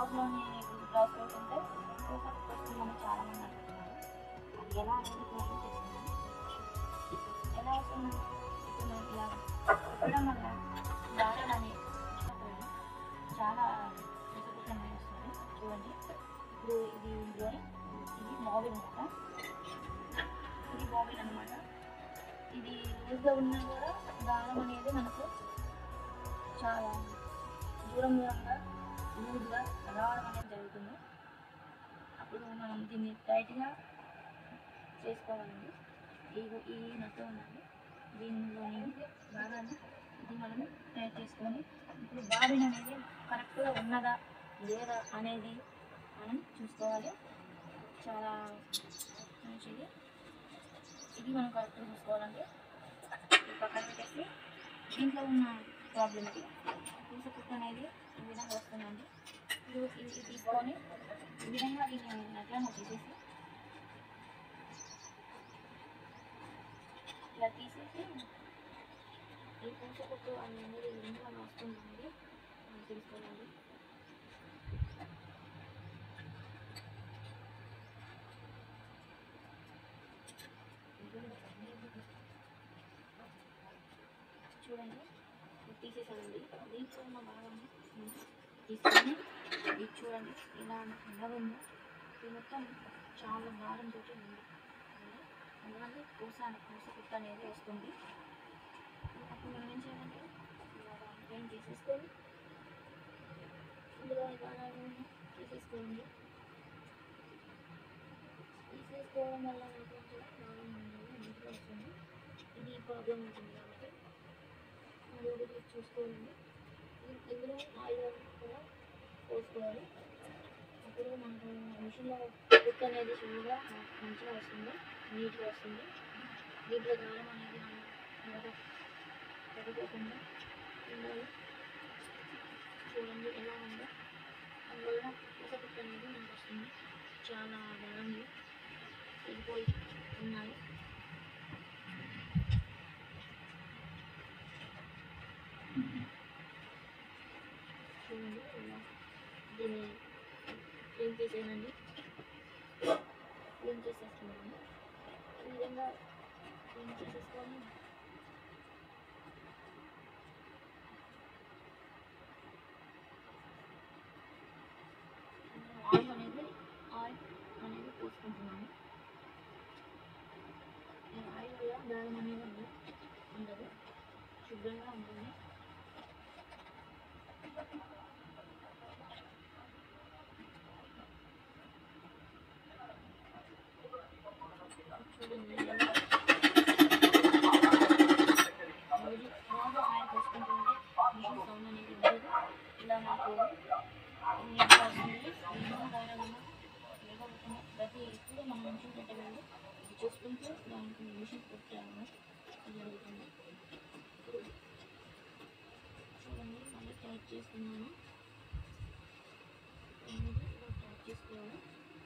బ్లౌజ్లోని blouse వేసుకుంటే పూస వస్తుందని చాలామంది అంటున్నారు. అది ఎలా అనేది నేను చేస్తున్నాను. ఎలా వస్తుంది ఇప్పుడు మనకి ఇలా కుట్టడం వల్ల దారాలు అనేవి పోయి చాలా పూస వస్తుంది. చూడండి ఇప్పుడు ఇది ఇందులోని ఇది బాబిన్ అనమాట. ఇది బాబిన్ అనమాట. ఇది లూజ్గా ఉన్నా కూడా దారం అనేది మనకు చాలా దూరంగా లూజ్గా రావడం అనేది జరుగుతుంది. అప్పుడు మనం దీన్ని టైట్గా చేసుకోవాలండి. ఈ నట్టు ఉందండి, దీనిలోని భాగాన్ని ఇది మనం టైట్ చేసుకొని ఇప్పుడు బాబిన్ అనేది కరెక్ట్గా ఉన్నదా లేదా అనేది మనం చూసుకోవాలి. చాలా మంచిది. ఇది మనం కరెక్ట్గా చూసుకోవాలండి. పక్కన పెట్టేసి దీంట్లో ఉన్న ప్రాబ్లమ్కి పూస కుట్టు అనేది ఈ విధంగా వస్తుందండి. ఇది తీసుకొని ఈ విధంగా దీన్ని నట్లను తీసేసి ఇలా తీసేసి ఈ పూస కుట్టు అనేది ఈ విధంగా వస్తుందండి మనం తీసుకోవాలి. చూడండి తీసేసానండి. దీంట్లో ఉన్న భాగాన్ని తీసుకొని ఇది చూడండి ఇలా నల్లగుంది. ఇది మొత్తం చాలా భారంతో ఉంది. అందువల్ల పూస కుట్ట అనేది వస్తుంది. అప్పుడు మనం ఏం చేయాలంటే పెయింట్ తీసేసుకొని ఇందులో ఈ భాగాన్ని తీసేసుకోండి. తీసేసుకోవడం వల్ల ఏంటంటే భాగం నీట్గా వస్తుంది. ఇది ప్రాబ్లం ఉంటుంది కాబట్టి అది చూసుకోండి. ఇందులో ఆయిల్ కూడా పోసుకోవాలి. అప్పుడు మనకు మిషన్లో కుక్ అనేది ఫుల్గా మంచిగా వస్తుంది, నీట్గా వస్తుంది. దీంట్లో దారం అనేది మనం తగ్గిపోకుండా ఉండాలి. చూడండి ఎలా ఉందో. అందువల్ల పూస కుక్ అనేది మనకు వస్తుంది. చాలా దారాలు తెగిపోయి ఉన్నాయి. చూడండి ఇలా దీన్ని క్లీన్ చేసేయండి. క్లీన్ చేసేసుకున్నాను. ఈ విధంగా క్లీన్ చేసేసుకొని ఆయిల్ అనేది పోసుకుంటున్నాను. ఈ ఆయిల్ వల్ల దారం అనేది ఉండదు, శుభ్రంగా ఉంటుంది. చూడండి రోజు ఆయిల్ పోసుకుంటుంటే మిషన్ సౌండ్ అనేది ఉండదు. ఇలా నాకు నీట్గా వస్తుంది. ప్రతి ఎప్పుడు మనం మిషన్ పెట్టగలరు చూసుకుంటూ దానికి మిషన్ పెట్టాము జరుగుతుంది. చూడండి మళ్ళీ టైట్ చేస్తున్నాను. టైట్ చేసుకోవాలి.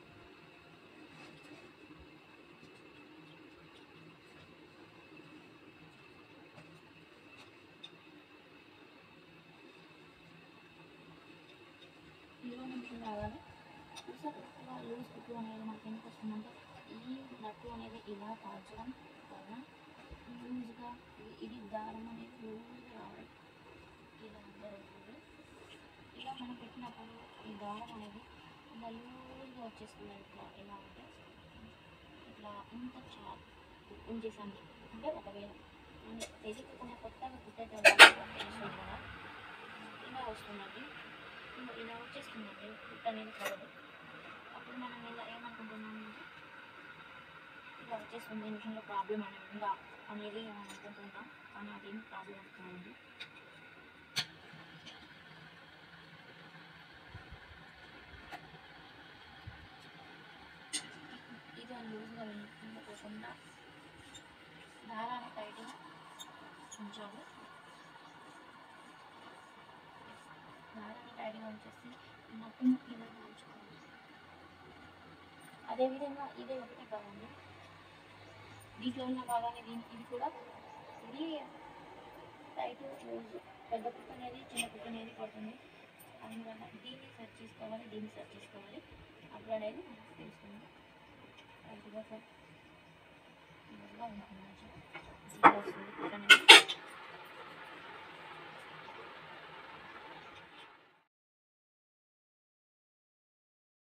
నిమిషం రావాలి. పూస కుట్టు లూజ్ కుట్టు అనేది మనకి ఎందుకు వస్తుందంటే ఈ నట్టు అనేది ఇలా కాల్చడం వల్ల లూజ్గా ఇది దారం అనేది లూజ్గా రావడం ఇలా జరుగుతుంది. ఇలా మనం పెట్టినప్పుడు ఈ దారం అనేది ఇలా లూజ్గా వచ్చేస్తుంది. ఇలా అంటే ఇట్లా ఇంత చాలా ఉంచేసండి. అంటే ఒకవేళ మనం తెలియకుండా కొత్తగా కుట్టేటప్పుడు కదా ఇలా వస్తుందండి. ఇలా వచ్చేస్తుందండి కుట్ట అనేది కాదు. అప్పుడు మనం ఇలా ఏమనుకుంటున్నాము అంటే ఇలా వచ్చేస్తుంది, మిషన్లో ప్రాబ్లం అనేది ఉందా అనేది మనం అనుకుంటుంటాం. కానీ అదేం ప్రాబ్లం కాదండి. ఇది లూజ్గా వెళ్ళకుండా దారాన్ని టైట్గా ఉంచాలి. దారాన్ని టైట్గా ఉంచేసి నట్టును ఇలా ఉంచుకోవాలి. అదేవిధంగా ఇదే ఒకటి కాదండి, దీంట్లో ఉన్న భాగాన్ని ఇది కూడా ఇది టైట్ లూజ్ పెద్ద కుక్క అనేది చిన్న కుక్క అనేది పడుతుంది. అందువల్ల దీన్ని సెట్ చేసుకోవాలి, దీన్ని సెర్చ్ చేసుకోవాలి. అప్పుడు అనేది తెలుస్తుంది. కరెక్ట్గా ఉంటుంది.